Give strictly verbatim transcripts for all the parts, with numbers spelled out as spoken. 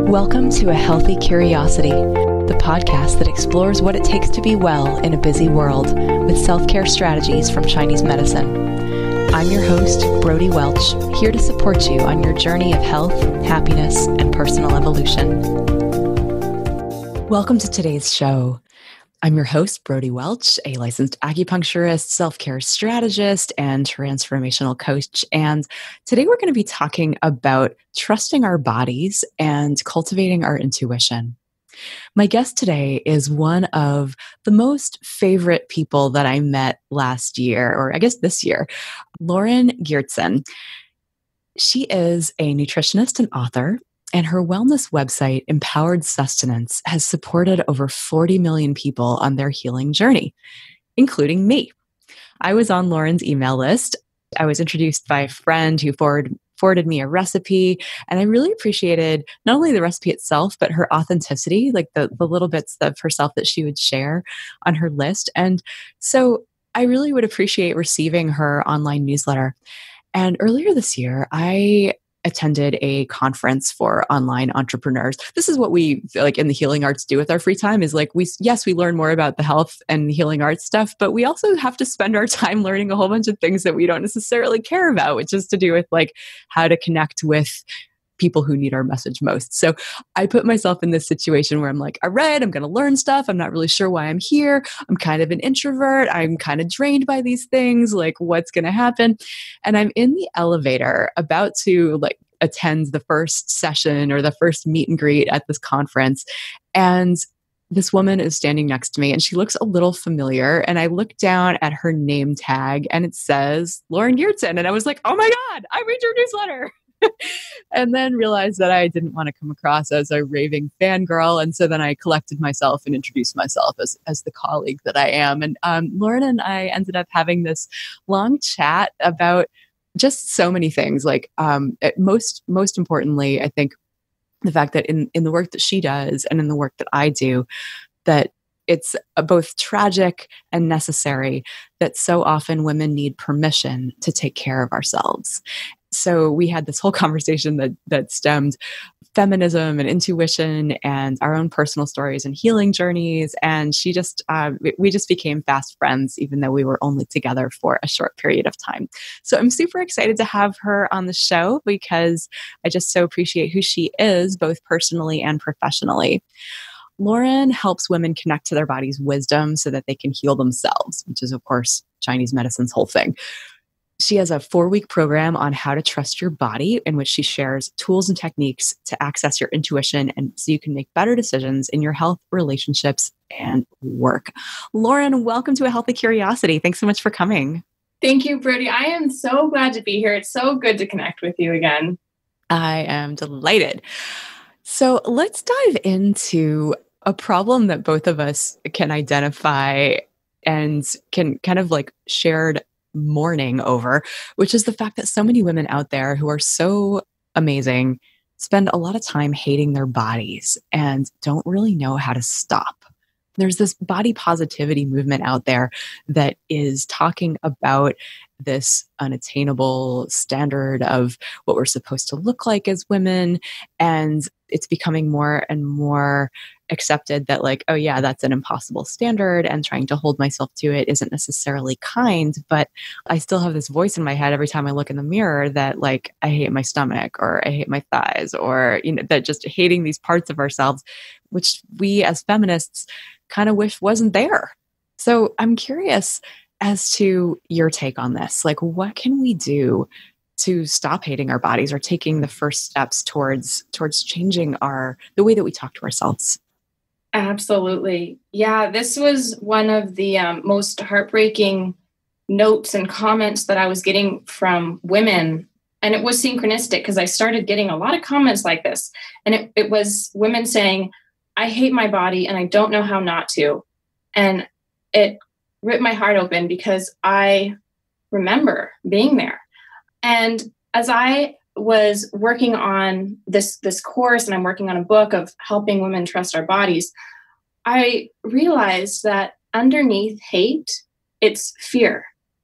Welcome to A Healthy Curiosity, the podcast that explores what it takes to be well in a busy world with self-care strategies from Chinese medicine. I'm your host, Brodie Welch, here to support you on your journey of health, happiness, and personal evolution. Welcome to today's show. I'm your host, Brodie Welch, a licensed acupuncturist, self-care strategist, and transformational coach. And today we're going to be talking about trusting our bodies and cultivating our intuition. My guest today is one of the most favorite people that I met last year, or I guess this year, Lauren Geertsen. She is a nutritionist and author. And her wellness website, Empowered Sustenance, has supported over forty million people on their healing journey, including me. I was on Lauren's email list. I was introduced by a friend who forward, forwarded me a recipe. And I really appreciated not only the recipe itself, but her authenticity, like the, the little bits of herself that she would share on her list. And so I really would appreciate receiving her online newsletter. And earlier this year, I attended a conference for online entrepreneurs. This is what we like in the healing arts do with our free time is like we, yes, we learn more about the health and healing arts stuff, but we also have to spend our time learning a whole bunch of things that we don't necessarily care about, which is to do with like how to connect with people who need our message most. So I put myself in this situation where I'm like, all right, I'm going to learn stuff. I'm not really sure why I'm here. I'm kind of an introvert. I'm kind of drained by these things. Like what's going to happen? And I'm in the elevator about to like attend the first session or the first meet and greet at this conference. And this woman is standing next to me and she looks a little familiar. And I look down at her name tag and it says Lauren Geertsen. And I was like, oh my God, I read your newsletter. And then realized that I didn't want to come across as a raving fangirl. And so then I collected myself and introduced myself as, as the colleague that I am. And um, Lauren and I ended up having this long chat about just so many things. Like um, most, most importantly, I think the fact that in, in the work that she does and in the work that I do, that it's both tragic and necessary that so often women need permission to take care of ourselves. So we had this whole conversation that that stemmed feminism and intuition and our own personal stories and healing journeys. And she just, uh, we just became fast friends, even though we were only together for a short period of time. So I'm super excited to have her on the show because I just so appreciate who she is, both personally and professionally. Lauren helps women connect to their body's wisdom so that they can heal themselves, which is, of course, Chinese medicine's whole thing. She has a four-week program on how to trust your body in which she shares tools and techniques to access your intuition and so you can make better decisions in your health, relationships, and work. Lauren, welcome to A Healthy Curiosity. Thanks so much for coming. Thank you, Brodie. I am so glad to be here. It's so good to connect with you again. I am delighted. So let's dive into a problem that both of us can identify and can kind of like shared mourning over, which is the fact that so many women out there who are so amazing spend a lot of time hating their bodies and don't really know how to stop. There's this body positivity movement out there that is talking about this unattainable standard of what we're supposed to look like as women. And it's becoming more and more accepted that like, oh yeah, that's an impossible standard and trying to hold myself to it isn't necessarily kind. But I still have this voice in my head every time I look in the mirror that like, I hate my stomach or I hate my thighs or, you know, that just hating these parts of ourselves, which we as feminists kind of wish wasn't there. So I'm curious as to your take on this. Like, what can we do to stop hating our bodies or taking the first steps towards towards changing our the way that we talk to ourselves? Absolutely. Yeah, this was one of the um, most heartbreaking notes and comments that I was getting from women. And it was synchronistic because I started getting a lot of comments like this. And it, it was women saying, I hate my body and I don't know how not to. And it ripped my heart open because I remember being there. And as I was working on this, this course and I'm working on a book of helping women trust our bodies, I realized that underneath hate, it's fear.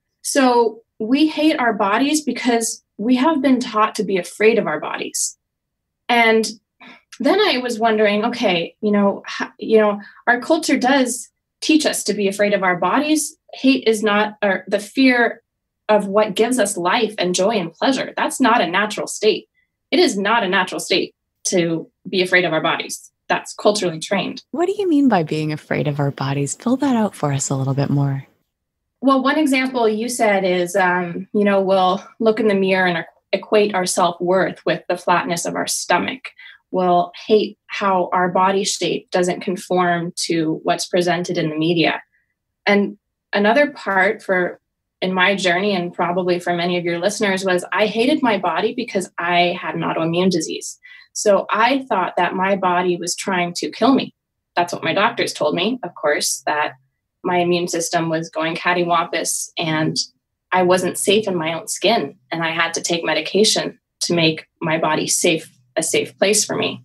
So we hate our bodies because we have been taught to be afraid of our bodies. And then I was wondering, okay, you know, how, you know, our culture does teach us to be afraid of our bodies. Hate is not, or the fear of what gives us life and joy and pleasure. That's not a natural state. It is not a natural state to be afraid of our bodies. That's culturally trained. What do you mean by being afraid of our bodies? Fill that out for us a little bit more. Well, one example you said is, um, you know, we'll look in the mirror and equate our self-worth with the flatness of our stomach. We'll hate how our body shape doesn't conform to what's presented in the media. And another part for in my journey, and probably for many of your listeners, was I hated my body because I had an autoimmune disease. So I thought that my body was trying to kill me. That's what my doctors told me, of course, that my immune system was going cattywampus and I wasn't safe in my own skin. And I had to take medication to make my body safe, a safe place for me.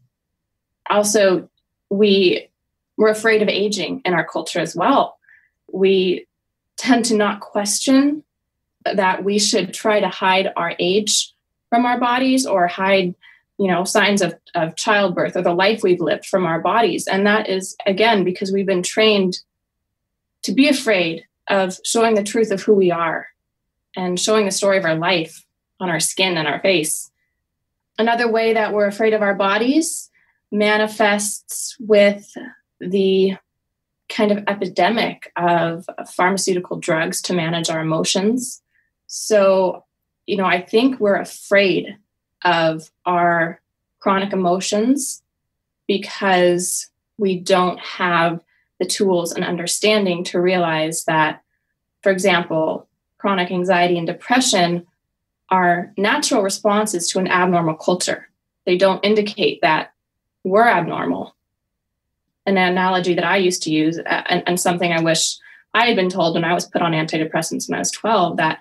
Also, we were afraid of aging in our culture as well. We tend to not question that we should try to hide our age from our bodies or hide, you know, signs of, of childbirth or the life we've lived from our bodies. And that is, again, because we've been trained to be afraid of showing the truth of who we are and showing the story of our life on our skin and our face. Another way that we're afraid of our bodies manifests with the kind of epidemic of pharmaceutical drugs to manage our emotions. So, you know, I think we're afraid of our chronic emotions because we don't have the tools and understanding to realize that, for example, chronic anxiety and depression are natural responses to an abnormal culture. They don't indicate that we're abnormal. An analogy that I used to use, and, and something I wish I had been told when I was put on antidepressants when I was twelve, that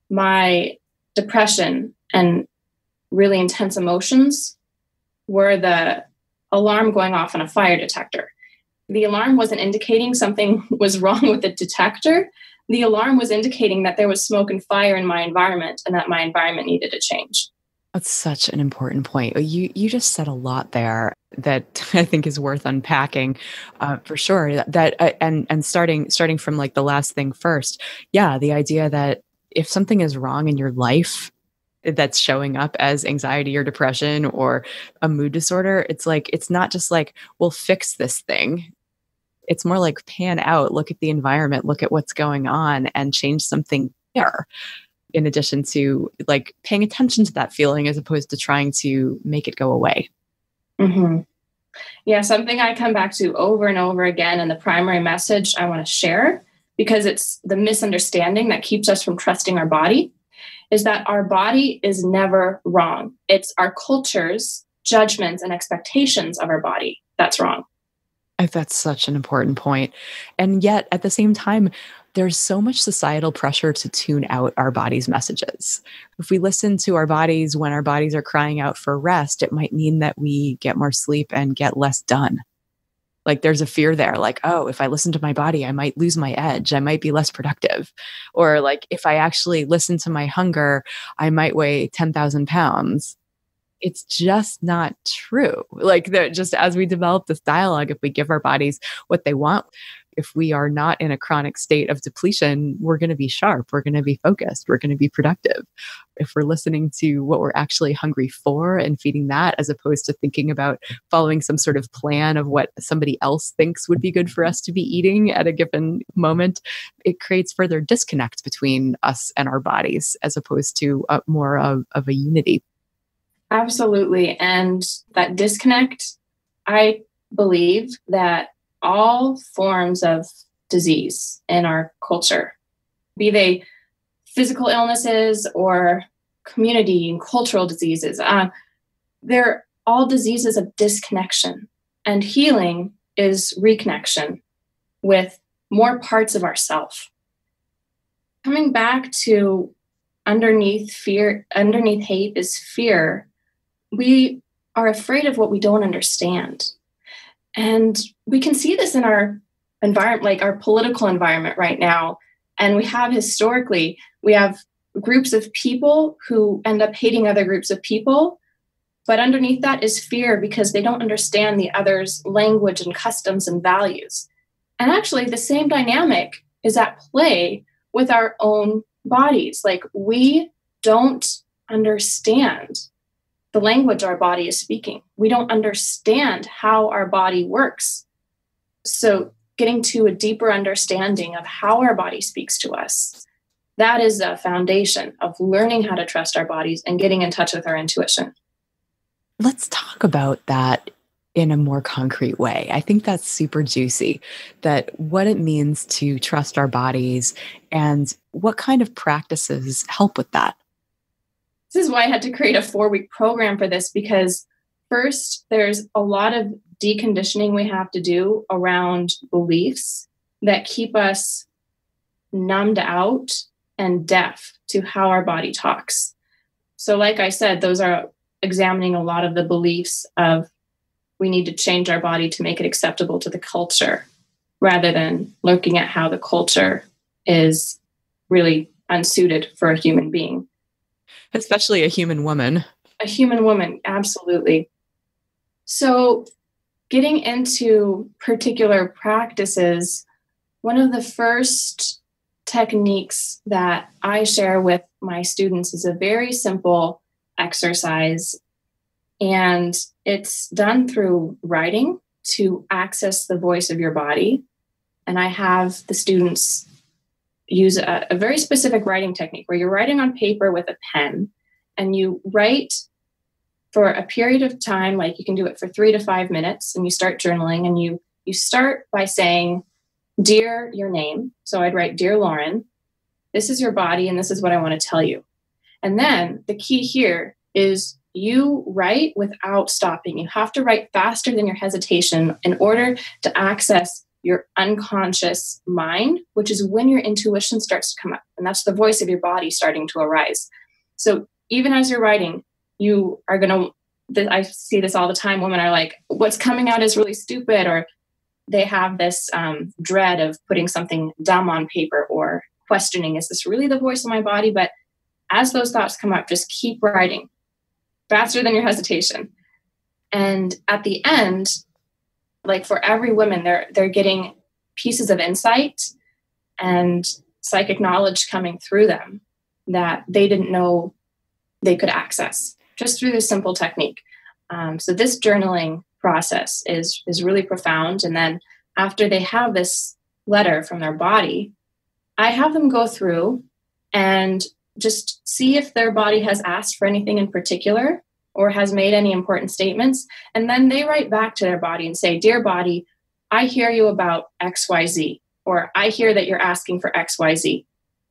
my depression and really intense emotions were the alarm going off on a fire detector. The alarm wasn't indicating something was wrong with the detector. The alarm was indicating that there was smoke and fire in my environment and that my environment needed to change. That's such an important point. You you just said a lot there that I think is worth unpacking, uh, for sure. That, that uh, and and starting starting from like the last thing first. Yeah, the idea that if something is wrong in your life that's showing up as anxiety or depression or a mood disorder, it's like it's not just like, we'll fix this thing. It's more like pan out, look at the environment, look at what's going on, and change something there. In addition to like paying attention to that feeling as opposed to trying to make it go away. Mm-hmm. Yeah, something I come back to over and over again, and the primary message I want to share, because it's the misunderstanding that keeps us from trusting our body, is that our body is never wrong. It's our culture's judgments and expectations of our body that's wrong. That's such an important point. And yet at the same time, there's so much societal pressure to tune out our body's messages. If we listen to our bodies when our bodies are crying out for rest, it might mean that we get more sleep and get less done. Like there's a fear there, like, oh, if I listen to my body, I might lose my edge. I might be less productive. Or like, if I actually listen to my hunger, I might weigh ten thousand pounds. It's just not true. Like just as we develop this dialogue, if we give our bodies what they want, if we are not in a chronic state of depletion, we're going to be sharp. We're going to be focused. We're going to be productive. If we're listening to what we're actually hungry for and feeding that, as opposed to thinking about following some sort of plan of what somebody else thinks would be good for us to be eating at a given moment, it creates further disconnect between us and our bodies, as opposed to a, more of, of a unity. Absolutely. And that disconnect, I believe that all forms of disease in our culture, be they physical illnesses or community and cultural diseases, uh, they're all diseases of disconnection. And healing is reconnection with more parts of ourself. Coming back to underneath fear, underneath hate is fear. We are afraid of what we don't understand. And we can see this in our environment, like our political environment right now. And we have historically, we have groups of people who end up hating other groups of people But underneath that is fear because they don't understand the other's language and customs and values. And actually, the same dynamic is at play with our own bodies. Like, we don't understand the language our body is speaking. We don't understand how our body works. So getting to a deeper understanding of how our body speaks to us, that is a foundation of learning how to trust our bodies and getting in touch with our intuition. Let's talk about that in a more concrete way. I think that's super juicy, that what it means to trust our bodies and what kind of practices help with that. This is why I had to create a four-week program for this, because first, there's a lot of deconditioning we have to do around beliefs that keep us numbed out and deaf to how our body talks. So like I said, those are examining a lot of the beliefs of we need to change our body to make it acceptable to the culture, rather than looking at how the culture is really unsuited for a human being. Especially a human woman. A human woman, absolutely. So getting into particular practices, one of the first techniques that I share with my students is a very simple exercise. And it's done through writing to access the voice of your body. And I have the students use a, a very specific writing technique where you're writing on paper with a pen, and you write for a period of time, like you can do it for three to five minutes, and you start journaling, and you you start by saying, "Dear," your name. So I'd write, "Dear Lauren, this is your body, and this is what I want to tell you." And then the key here is you write without stopping. You have to write faster than your hesitation in order to access your unconscious mind, which is when your intuition starts to come up. And that's the voice of your body starting to arise. So even as you're writing, you are going to, I see this all the time. Women are like, what's coming out is really stupid, or they have this um, dread of putting something dumb on paper or questioning, is this really the voice of my body? But as those thoughts come up, just keep writing faster than your hesitation. And at the end, like for every woman, they're they're getting pieces of insight and psychic knowledge coming through them that they didn't know they could access just through this simple technique. Um, so this journaling process is is really profound. And then after they have this letter from their body, I have them go through and just see if their body has asked for anything in particular or has made any important statements. And then they write back to their body and say, "Dear body, I hear you about X Y Z, or I hear that you're asking for X Y Z.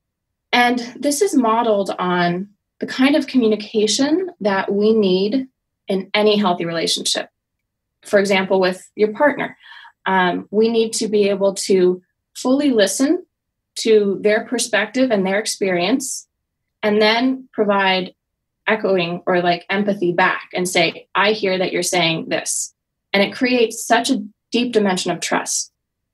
And this is modeled on the kind of communication that we need in any healthy relationship. For example, with your partner, um, we need to be able to fully listen to their perspective and their experience, and then provide echoing or like empathy back and say, I hear that you're saying this. And it creates such a deep dimension of trust.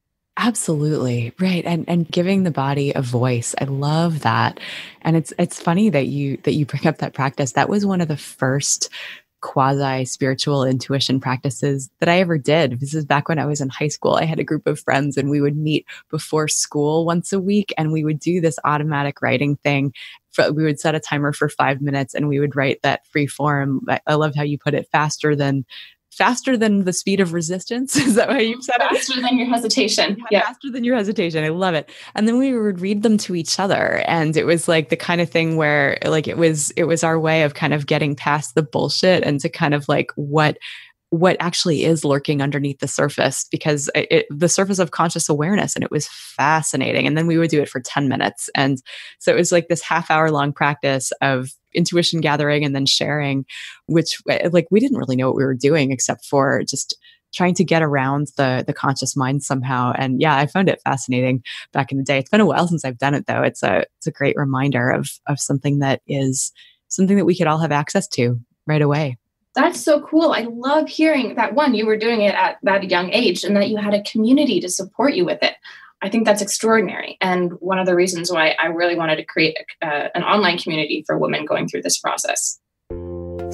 Absolutely. Right. And and giving the body a voice. I love that. And it's it's funny that you that you bring up that practice. That was one of the first quasi-spiritual intuition practices that I ever did. This is back when I was in high school. I had a group of friends and we would meet before school once a week, and we would do this automatic writing thing. We would set a timer for five minutes and we would write that free form. I, I loved how you put it, faster than faster than the speed of resistance. Is that how you said it? Faster than your hesitation. Yeah, Yeah. Faster than your hesitation. I love it. And then we would read them to each other. And it was like the kind of thing where like it was it was our way of kind of getting past the bullshit and to kind of like what what actually is lurking underneath the surface, because it, it, the surface of conscious awareness. And it was fascinating. And then we would do it for ten minutes. And so it was like this half hour long practice of intuition gathering and then sharing, which like we didn't really know what we were doing except for just trying to get around the the conscious mind somehow. And yeah, I found it fascinating back in the day. It's been a while since I've done it though. It's a it's a great reminder of of something that is something that we could all have access to right away. That's so cool. I love hearing that, one, you were doing it at that young age and that you had a community to support you with it. I think that's extraordinary. And one of the reasons why I really wanted to create a, uh, an online community for women going through this process.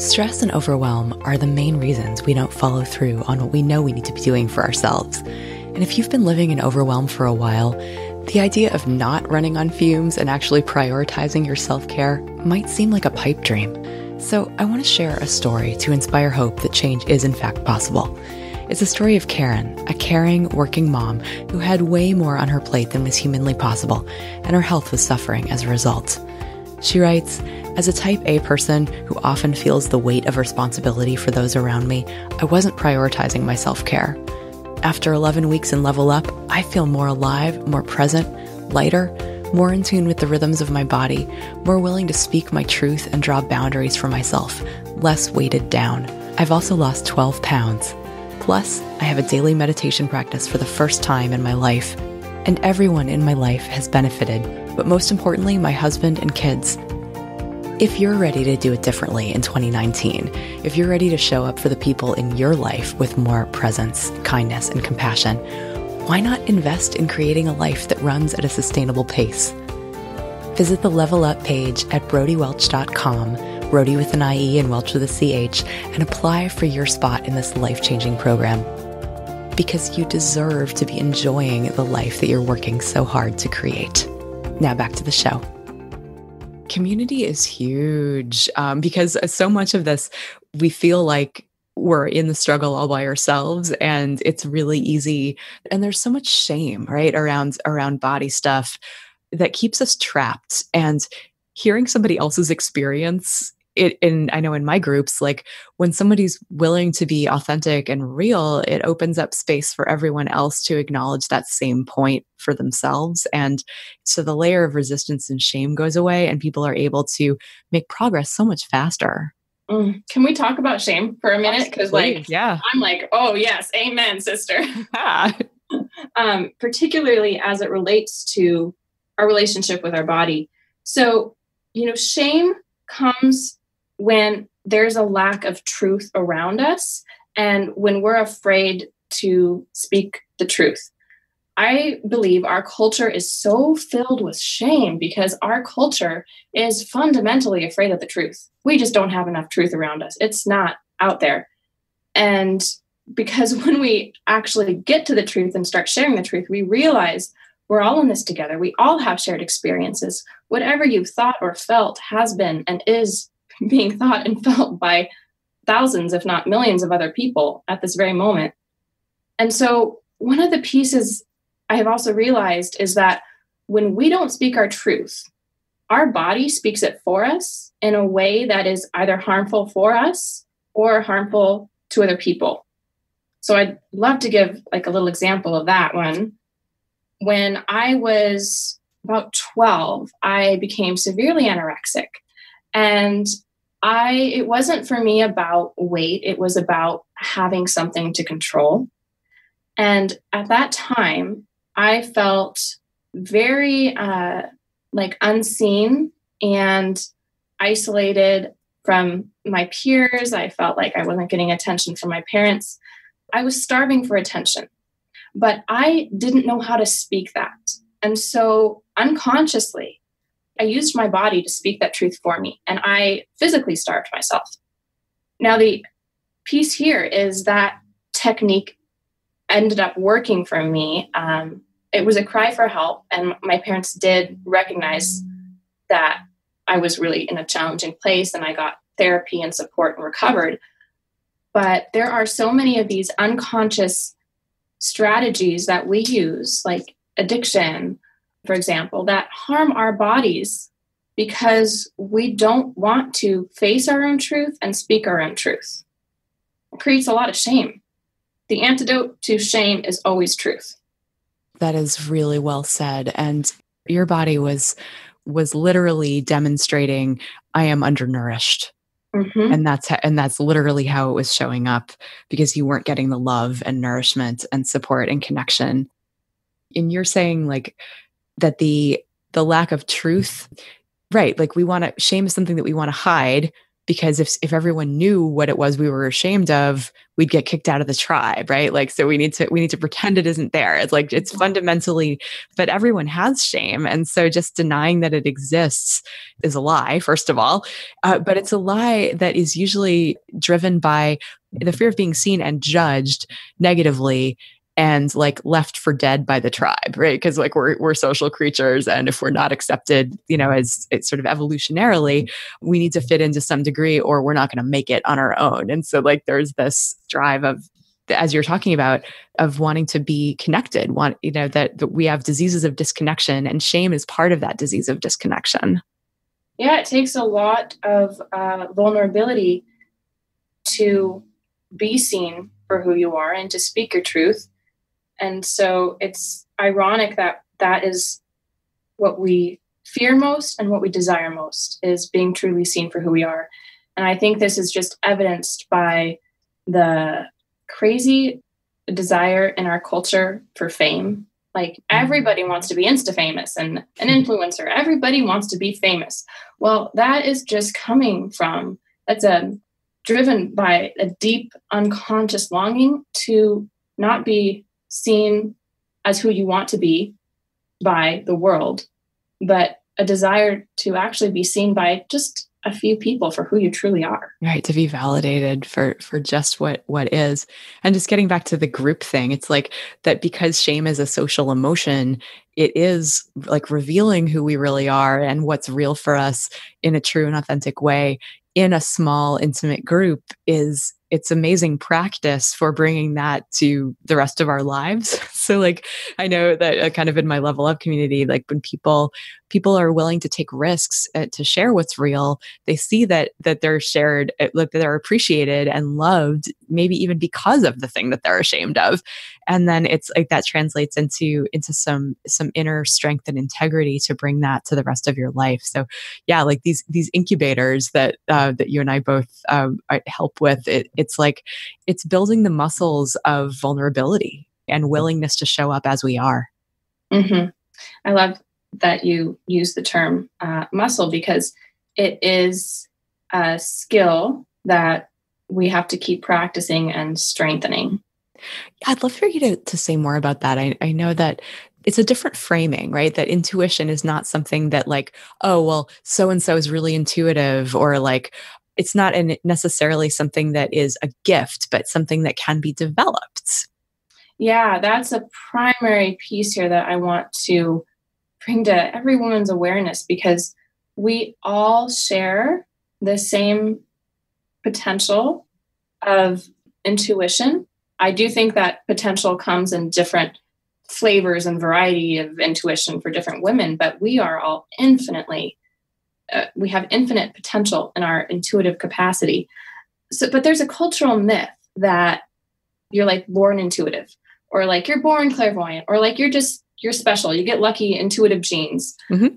Stress and overwhelm are the main reasons we don't follow through on what we know we need to be doing for ourselves. And if you've been living in overwhelm for a while, the idea of not running on fumes and actually prioritizing your self-care might seem like a pipe dream. So I want to share a story to inspire hope that change is in fact possible. It's a story of Karen, a caring, working mom who had way more on her plate than was humanly possible, and her health was suffering as a result. She writes, "As a type A person who often feels the weight of responsibility for those around me, I wasn't prioritizing my self-care. After eleven weeks in Level Up, I feel more alive, more present, lighter, more in tune with the rhythms of my body, more willing to speak my truth and draw boundaries for myself, less weighted down. I've also lost twelve pounds. Plus, I have a daily meditation practice for the first time in my life. And everyone in my life has benefited, but most importantly, my husband and kids." If you're ready to do it differently in twenty nineteen, if you're ready to show up for the people in your life with more presence, kindness, and compassion, why not invest in creating a life that runs at a sustainable pace? Visit the Level Up page at brodie welch dot com, Brodie with an I E and Welch with a C H, and apply for your spot in this life-changing program. Because you deserve to be enjoying the life that you're working so hard to create. Now back to the show. Community is huge um, because so much of this, we feel like we're in the struggle all by ourselves, and it's really easy. And there's so much shame, right, around around body stuff that keeps us trapped. And hearing somebody else's experience, it, and I know in my groups, like when somebody's willing to be authentic and real, it opens up space for everyone else to acknowledge that same point for themselves. And so the layer of resistance and shame goes away, and people are able to make progress so much faster. Mm. Can we talk about shame for a minute? Because like, yeah. I'm like, oh yes, amen, sister. um, particularly as it relates to our relationship with our body. So, you know, shame comes when there's a lack of truth around us and when we're afraid to speak the truth. I believe our culture is so filled with shame because our culture is fundamentally afraid of the truth. We just don't have enough truth around us. It's not out there. And because when we actually get to the truth and start sharing the truth, we realize we're all in this together. We all have shared experiences. Whatever you've thought or felt has been and is being thought and felt by thousands, if not millions of other people at this very moment. And so one of the pieces I have also realized is that when we don't speak our truth, our body speaks it for us in a way that is either harmful for us or harmful to other people. So I'd love to give like a little example of that one. When I was about twelve, I became severely anorexic. And I it wasn't for me about weight. It was about having something to control. And at that time, I felt very uh, like unseen and isolated from my peers. I felt like I wasn't getting attention from my parents. I was starving for attention, but I didn't know how to speak that. And so unconsciously, I used my body to speak that truth for me, and I physically starved myself. Now, the piece here is that technique ended up working for me. Um, it was a cry for help, and my parents did recognize that I was really in a challenging place, and I got therapy and support and recovered. But there are so many of these unconscious strategies that we use, like addiction, for example, that harm our bodies because we don't want to face our own truth and speak our own truth. It creates a lot of shame. The antidote to shame is always truth. That is really well said. And your body was was literally demonstrating, I am undernourished. Mm-hmm. And that's and that's literally how it was showing up, because you weren't getting the love and nourishment and support and connection. And you're saying like that the the lack of truth, right? Like we want to shame is something that we want to hide, because if if everyone knew what it was we were ashamed of, we'd get kicked out of the tribe, right? Like, so we need to we need to pretend it isn't there. It's like it's fundamentally, but everyone has shame, and so just denying that it exists is a lie, first of all. Uh, but it's a lie that is usually driven by the fear of being seen and judged negatively, and like left for dead by the tribe, right? Because like we're we're social creatures, and if we're not accepted, you know, as it's sort of evolutionarily, we need to fit into some degree, or we're not going to make it on our own. And so like there's this drive of, as you're talking about, of wanting to be connected, want you know that, that we have diseases of disconnection, and shame is part of that disease of disconnection. Yeah, it takes a lot of uh, vulnerability to be seen for who you are and to speak your truth. And so it's ironic that that is what we fear most and what we desire most, is being truly seen for who we are. And I think this is just evidenced by the crazy desire in our culture for fame. Like everybody wants to be Insta famous and an influencer. Everybody wants to be famous. Well, that is just coming from, that's a driven by a deep unconscious longing to not be seen as who you want to be by the world, but a desire to actually be seen by just a few people for who you truly are. Right. To be validated for, for just what, what is. And just getting back to the group thing, it's like that because shame is a social emotion, it is like revealing who we really are and what's real for us in a true and authentic way in a small, intimate group. Is it's amazing practice for bringing that to the rest of our lives. So like, I know that uh, kind of in my level up community, like when people, people are willing to take risks uh, to share what's real, they see that, that they're shared, uh, like that they're appreciated and loved, maybe even because of the thing that they're ashamed of. And then it's like that translates into, into some, some inner strength and integrity to bring that to the rest of your life. So yeah, like these, these incubators that, uh, that you and I both um, help with, it, it's like, it's building the muscles of vulnerability and willingness to show up as we are. Mm-hmm. I love that you use the term uh, muscle, because it is a skill that we have to keep practicing and strengthening. I'd love for you to, to say more about that. I, I know that it's a different framing, right? That intuition is not something that like, oh, well, so-and-so is really intuitive, or like, it's not an, necessarily something that is a gift, but something that can be developed. Yeah, that's a primary piece here that I want to bring to every woman's awareness, because we all share the same potential of intuition. I do think that potential comes in different flavors and variety of intuition for different women, but we are all infinitely, uh, we have infinite potential in our intuitive capacity. So, but there's a cultural myth that you're like born intuitive, or like you're born clairvoyant, or like you're just, you're special, you get lucky intuitive genes. Mm-hmm.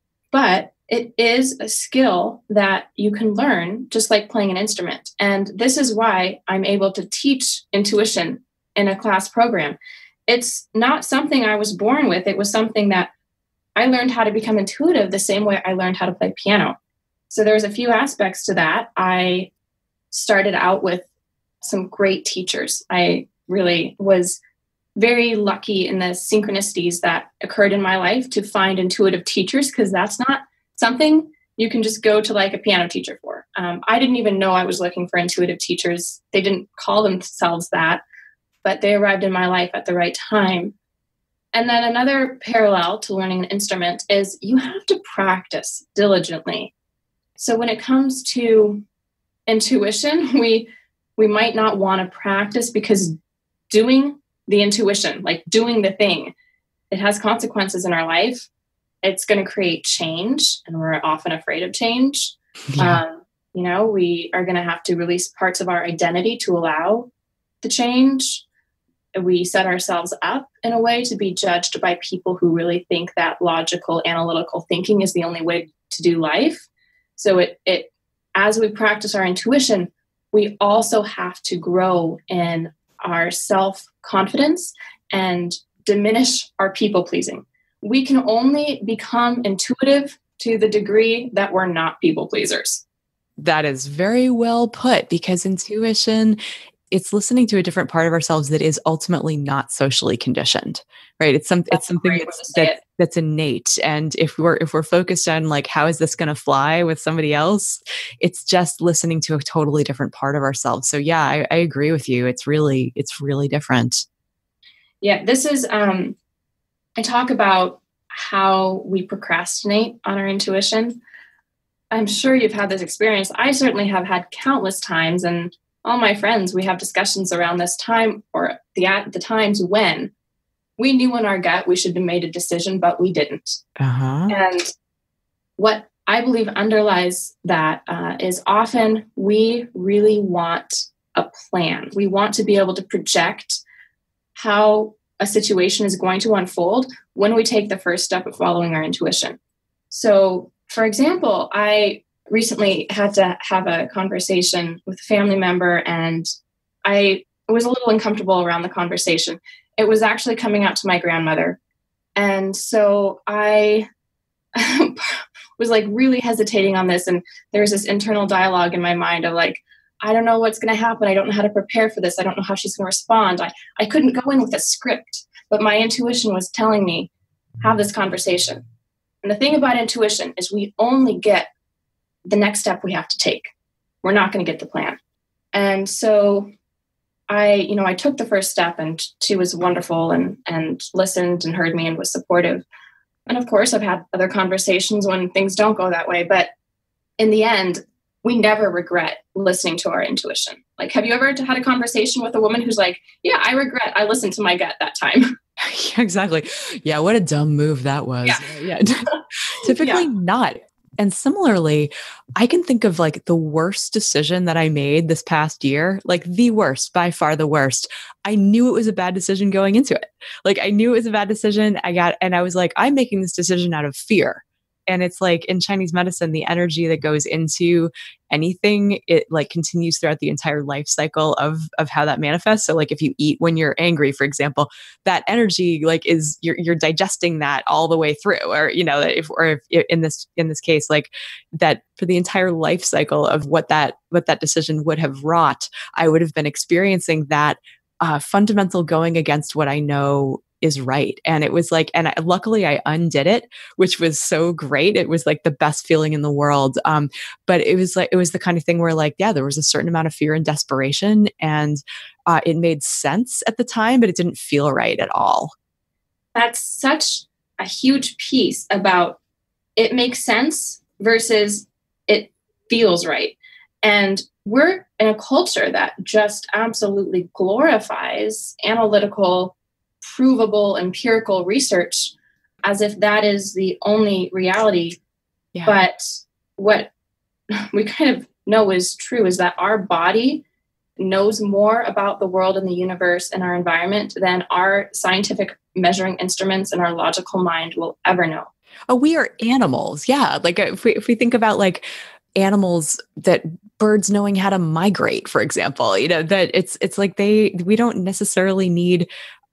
But it is a skill that you can learn, just like playing an instrument. And this is why I'm able to teach intuition in a class program. It's not something I was born with. It was something that I learned how to become intuitive the same way I learned how to play piano. So there's a few aspects to that. I started out with some great teachers. I really was very lucky in the synchronicities that occurred in my life to find intuitive teachers, because that's not something you can just go to like a piano teacher for. Um, I didn't even know I was looking for intuitive teachers. They didn't call themselves that, but they arrived in my life at the right time. And then another parallel to learning an instrument is you have to practice diligently. So when it comes to intuition, we we might not want to practice, because doing the intuition, like doing the thing, it has consequences in our life. It's going to create change, and we're often afraid of change. Yeah. Um, you know, we are going to have to release parts of our identity to allow the change. We set ourselves up in a way to be judged by people who really think that logical, analytical thinking is the only way to do life. So it, it, as we practice our intuition, we also have to grow in our self-confidence and diminish our people-pleasing. We can only become intuitive to the degree that we're not people pleasers. That is very well put, because intuition, it's listening to a different part of ourselves that is ultimately not socially conditioned, right? It's some it's That's a something great way to that's say that's it. that's innate. And if we're if we're focused on like how is this going to fly with somebody else, it's just listening to a totally different part of ourselves. So yeah, I, I agree with you. It's really it's really different. Yeah, this is um I talk about how we procrastinate on our intuition. I'm sure you've had this experience. I certainly have had countless times, and all my friends, we have discussions around this time or the at the times when we knew in our gut we should have made a decision, but we didn't. Uh-huh. And what I believe underlies that uh, is often we really want a plan. We want to be able to project how a situation is going to unfold when we take the first step of following our intuition. So, for example, I recently had to have a conversation with a family member, and I was a little uncomfortable around the conversation. It was actually coming out to my grandmother. And so I was like really hesitating on this. And there was this internal dialogue in my mind of like, I don't know what's going to happen. I don't know how to prepare for this. I don't know how she's going to respond. I, I couldn't go in with a script, but my intuition was telling me, have this conversation. And the thing about intuition is we only get the next step we have to take. We're not going to get the plan. And so I, you know, I took the first step, and she was wonderful and, and listened and heard me and was supportive. And of course, I've had other conversations when things don't go that way. But in the end, we never regret listening to our intuition. Like, have you ever had a conversation with a woman who's like, yeah, I regret I listened to my gut that time? Yeah, exactly. Yeah, what a dumb move that was. Yeah. Yeah. Typically Yeah. not. And similarly, I can think of like the worst decision that I made this past year, like the worst, by far the worst. I knew it was a bad decision going into it. Like I knew it was a bad decision. I got, and I was like, I'm making this decision out of fear. And it's like in Chinese medicine, the energy that goes into anything, it like continues throughout the entire life cycle of of how that manifests. So like if you eat when you're angry, for example, that energy like is you're you're digesting that all the way through. Or you know, if or if in this in this case, like that for the entire life cycle of what that what that decision would have wrought, I would have been experiencing that uh, fundamental going against what I know is right. And it was like, and I, luckily I undid it, which was so great. It was like the best feeling in the world. Um, but it was like, it was the kind of thing where like, yeah, there was a certain amount of fear and desperation, and uh, it made sense at the time, but it didn't feel right at all. That's such a huge piece about it makes sense versus it feels right. And we're in a culture that just absolutely glorifies analytical, provable, empirical research as if that is the only reality. Yeah. But what we kind of know is true is that our body knows more about the world and the universe and our environment than our scientific measuring instruments and our logical mind will ever know. Oh, we are animals. Yeah. Like if we, if we think about like animals, that birds knowing how to migrate, for example, you know, that it's, it's like they, we don't necessarily need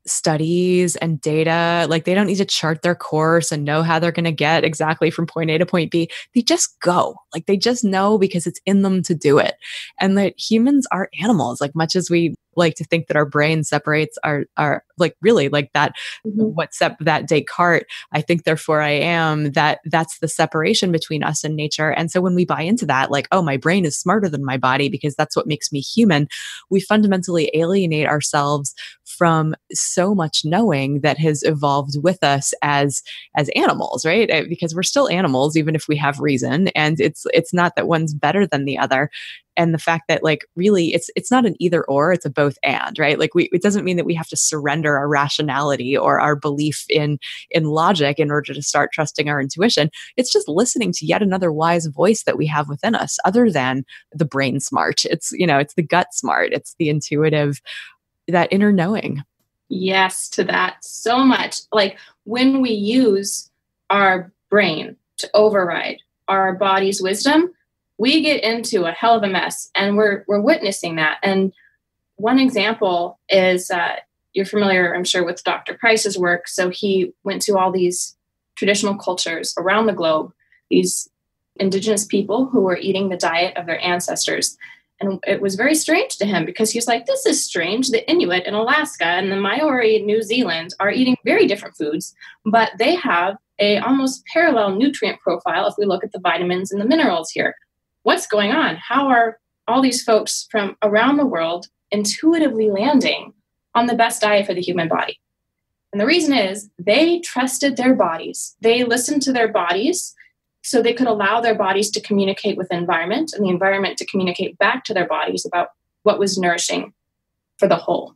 studies and data. Like they don't need to chart their course and know how they're going to get exactly from point A to point B. They just go. Like they just know because it's in them to do it. And that humans are animals, like much as we like to think that our brain separates our, our like really like that, Mm-hmm. what's up that Descartes, I think therefore I am, that that's the separation between us and nature. And so when we buy into that, like, oh, my brain is smarter than my body because that's what makes me human, we fundamentally alienate ourselves from so much knowing that has evolved with us as as animals, right? Because we're still animals, even if we have reason. And it's it's not that one's better than the other. And the fact that like really it's it's not an either or, it's a both and, right? Like we it doesn't mean that we have to surrender our rationality or our belief in in logic in order to start trusting our intuition. It's just listening to yet another wise voice that we have within us, other than the brain smart. It's, you know, it's the gut smart. It's the intuitive, that inner knowing. Yes, to that so much. Like when we use our brain to override our body's wisdom, we get into a hell of a mess, and we're we're witnessing that. And one example is uh, you're familiar, I'm sure, with Doctor Price's work. So he went to all these traditional cultures around the globe, these indigenous people who were eating the diet of their ancestors. And it was very strange to him because he's like, this is strange. The Inuit in Alaska and the Maori in New Zealand are eating very different foods, but they have a almost parallel nutrient profile if we look at the vitamins and the minerals here. What's going on? How are all these folks from around the world intuitively landing on the best diet for the human body? And the reason is they trusted their bodies. They listened to their bodies so they could allow their bodies to communicate with the environment and the environment to communicate back to their bodies about what was nourishing for the whole.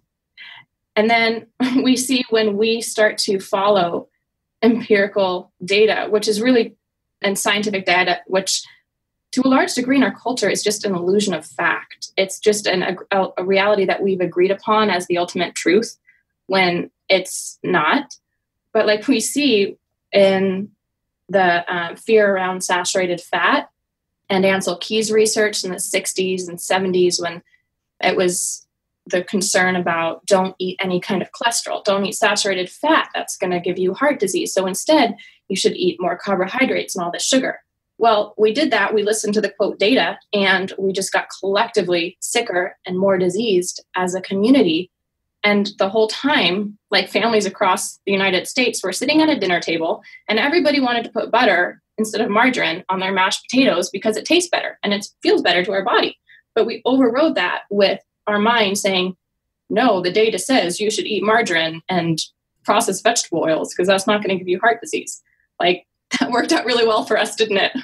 And then we see when we start to follow empirical data, which is really, and scientific data, which to a large degree in our culture is just an illusion of fact. It's just an, a, a reality that we've agreed upon as the ultimate truth when it's not. But like we see in the uh, fear around saturated fat and Ansel Keys research in the sixties and seventies, when it was the concern about don't eat any kind of cholesterol, don't eat saturated fat, that's going to give you heart disease. So instead, you should eat more carbohydrates and all this sugar. Well, we did that. We listened to the quote data, and we just got collectively sicker and more diseased as a community. And the whole time, like families across the United States were sitting at a dinner table and everybody wanted to put butter instead of margarine on their mashed potatoes because it tastes better and it feels better to our body. But we overrode that with our mind saying, no, the data says you should eat margarine and processed vegetable oils because that's not going to give you heart disease. Like, that worked out really well for us, didn't it?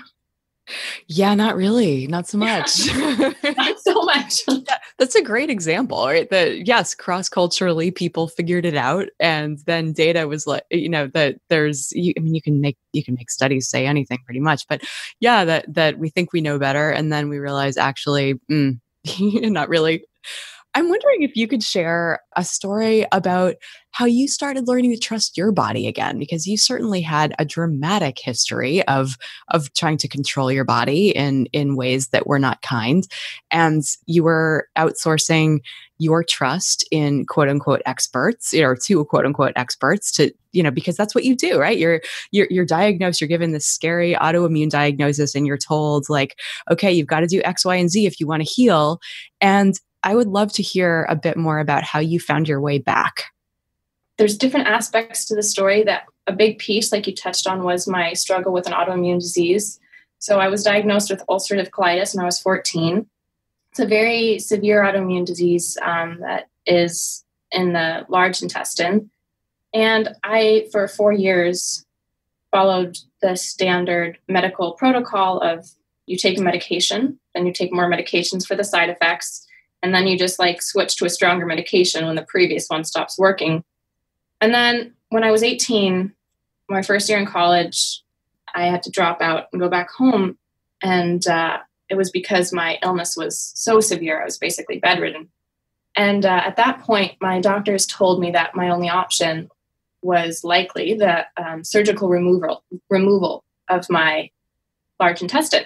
Yeah, not really. Not so much. Yeah, not so much. Yeah, that's a great example, right? That yes, cross-culturally people figured it out. And then data was like, you know, that there's, you, I mean, you can make, you can make studies say anything pretty much, but yeah, that, that we think we know better. And then we realize actually, mm, not really. I'm wondering if you could share a story about how you started learning to trust your body again, because you certainly had a dramatic history of of trying to control your body in in ways that were not kind, and you were outsourcing your trust in quote unquote experts, you know, to quote unquote experts to, you know, because that's what you do, right? You're you're you're diagnosed, you're given this scary autoimmune diagnosis, and you're told like, okay, you've got to do X, Y, and Z if you want to heal. And I would love to hear a bit more about how you found your way back. There's different aspects to the story. That a big piece, like you touched on, was my struggle with an autoimmune disease. So I was diagnosed with ulcerative colitis when I was fourteen. It's a very severe autoimmune disease um, that is in the large intestine. And I, for four years, followed the standard medical protocol of you take a medication, then you take more medications for the side effects, and then you just like switch to a stronger medication when the previous one stops working. And then when I was eighteen, my first year in college, I had to drop out and go back home. And uh, it was because my illness was so severe. I was basically bedridden. And uh, at that point, my doctors told me that my only option was likely the um, surgical removal, removal of my large intestine.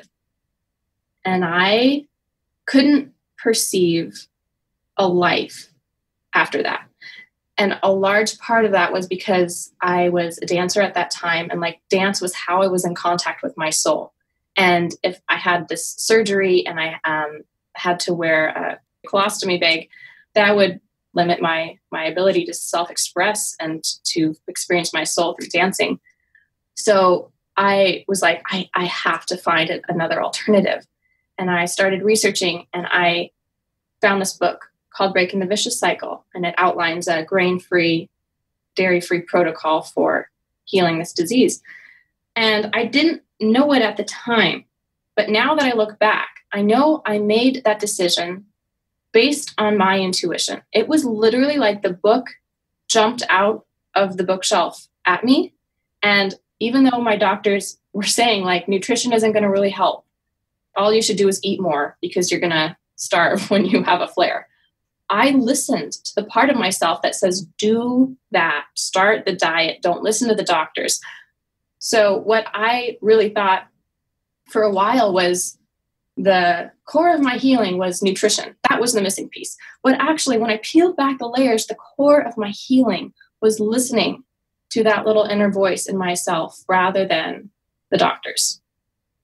And I couldn't perceive a life after that. And a large part of that was because I was a dancer at that time, and like dance was how I was in contact with my soul. And if I had this surgery and I um, had to wear a colostomy bag, that would limit my my ability to self-express and to experience my soul through dancing. So I was like, I, I have to find another alternative. And I started researching, and I found this book called Breaking the Vicious Cycle, and it outlines a grain-free, dairy-free protocol for healing this disease. And I didn't know it at the time, but now that I look back, I know I made that decision based on my intuition. It was literally like the book jumped out of the bookshelf at me. And even though my doctors were saying like nutrition isn't going to really help, all you should do is eat more because you're going to starve when you have a flare, I listened to the part of myself that says, do that, start the diet, don't listen to the doctors. So what I really thought for a while was the core of my healing was nutrition. That was the missing piece. But actually, when I peeled back the layers, the core of my healing was listening to that little inner voice in myself rather than the doctors.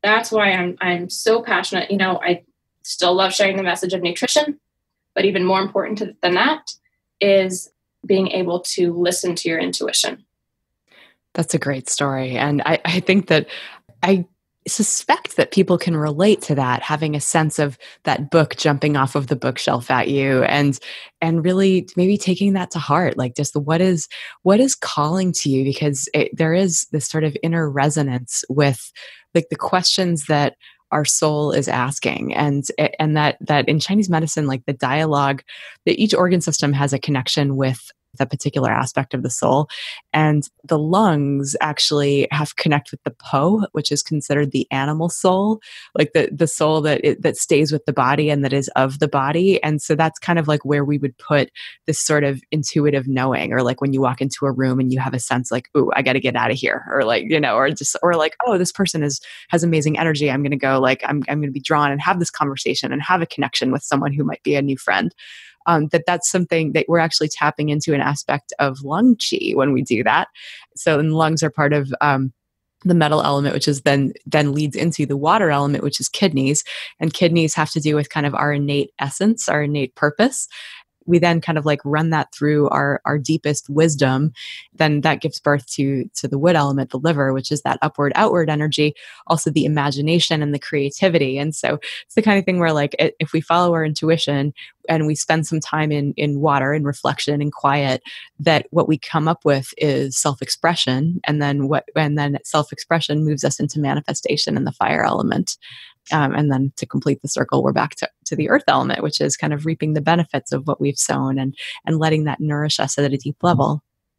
that's why I'm I'm so passionate. You know, I still love sharing the message of nutrition, but even more important to, than that is being able to listen to your intuition. That's a great story. And I, I think that I suspect that people can relate to that, having a sense of that book jumping off of the bookshelf at you and and really maybe taking that to heart, like just the, what is what is calling to you, because it, there is this sort of inner resonance with like the questions that our soul is asking, and and that that in Chinese medicine, like the dialogue, that each organ system has a connection with that particular aspect of the soul. And the lungs actually have connect with the Po, which is considered the animal soul, like the, the soul that it, that stays with the body and that is of the body. And so that's kind of like where we would put this sort of intuitive knowing, or like when you walk into a room and you have a sense like, ooh, I got to get out of here. Or like, you know, or just, or like, oh, this person is, has amazing energy. I'm going to go like, I'm, I'm going to be drawn and have this conversation and have a connection with someone who might be a new friend. Um, that that's something that we're actually tapping into an aspect of lung qi when we do that. So and lungs are part of um, the metal element, which is then then leads into the water element, which is kidneys. And kidneys have to do with kind of our innate essence, our innate purpose. We then kind of like run that through our, our deepest wisdom. Then that gives birth to, to the wood element, the liver, which is that upward, outward energy, also the imagination and the creativity. And so it's the kind of thing where like, if we follow our intuition and we spend some time in, in water and reflection and quiet, that what we come up with is self-expression. And then what, and then self-expression moves us into manifestation in the fire element. Um, and then to complete the circle, we're back to, to the earth element, which is kind of reaping the benefits of what we've sown and, and letting that nourish us at a deep level.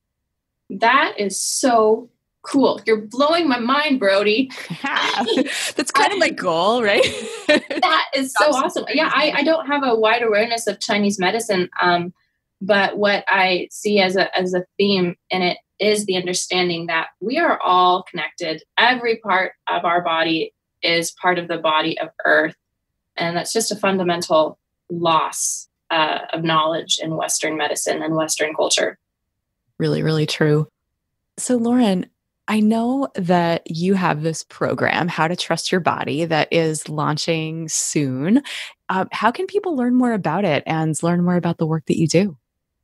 That is so cool. You're blowing my mind, Brodie. That's kind of my goal, right? That is so awesome. Yeah, I, I don't have a wide awareness of Chinese medicine, um, but what I see as a as a theme in it is the understanding that we are all connected. Every part of our body is part of the body of Earth. And that's just a fundamental loss uh, of knowledge in Western medicine and Western culture. Really, really true. So Lauren, I know that you have this program, How to Trust Your Body, that is launching soon. Uh, how can people learn more about it and learn more about the work that you do?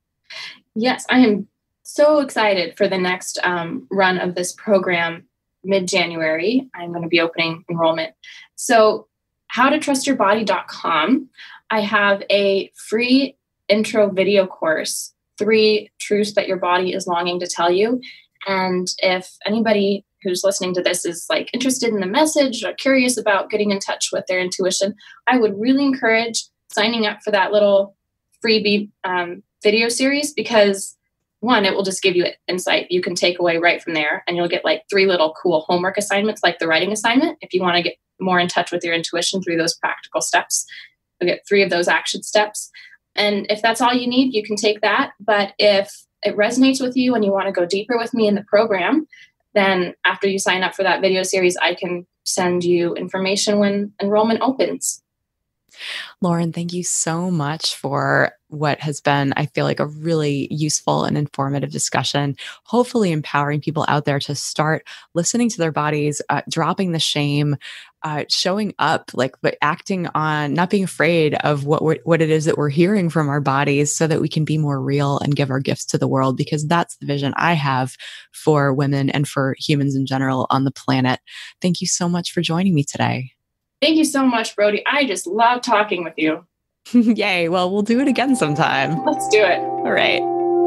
Yes, I am so excited for the next um, run of this program. Mid-January, I'm going to be opening enrollment. So how to trust your body dot com. I have a free intro video course, three truths that your body is longing to tell you. And if anybody who's listening to this is like interested in the message or curious about getting in touch with their intuition, I would really encourage signing up for that little freebie um, video series, because one, it will just give you insight you can take away right from there. And you'll get like three little cool homework assignments, like the writing assignment. If you want to get more in touch with your intuition through those practical steps, you'll get three of those action steps. And if that's all you need, you can take that. But if it resonates with you and you want to go deeper with me in the program, then after you sign up for that video series, I can send you information when enrollment opens. Lauren, thank you so much for what has been, I feel like, a really useful and informative discussion, hopefully empowering people out there to start listening to their bodies, uh, dropping the shame, uh, showing up, like, but acting on, not being afraid of what we're, what it is that we're hearing from our bodies, so that we can be more real and give our gifts to the world, because that's the vision I have for women and for humans in general on the planet. Thank you so much for joining me today. Thank you so much, Brodie. I just love talking with you. Yay. Well, we'll do it again sometime. Let's do it. All right.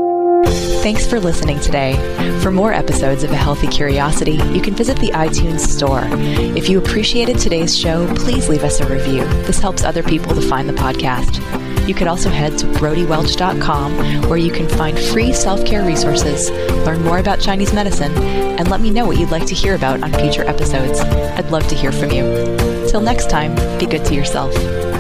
Thanks for listening today. For more episodes of A Healthy Curiosity, you can visit the iTunes store. If you appreciated today's show, please leave us a review. This helps other people to find the podcast. You could also head to brodie welch dot com, where you can find free self-care resources, learn more about Chinese medicine, and let me know what you'd like to hear about on future episodes. I'd love to hear from you. Till next time, be good to yourself.